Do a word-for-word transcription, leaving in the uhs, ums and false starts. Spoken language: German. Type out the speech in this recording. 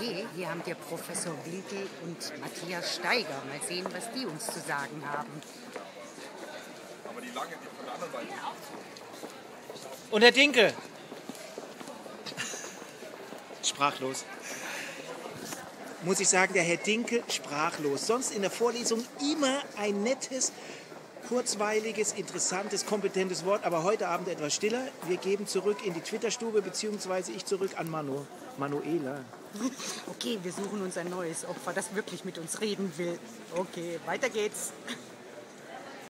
Okay, hier haben wir Professor Winkel und Matthias Steiger. Mal sehen, was die uns zu sagen haben. Aber die lange, die von der anderen Seite. Und Herr Dinke? Sprachlos. Muss ich sagen, der Herr Dinke sprachlos. Sonst in der Vorlesung immer ein nettes, kurzweiliges, interessantes, kompetentes Wort, aber heute Abend etwas stiller. Wir geben zurück in die Twitter-Stube, beziehungsweise ich zurück an Manu, Manuela. Okay, wir suchen uns ein neues Opfer, das wirklich mit uns reden will. Okay, weiter geht's.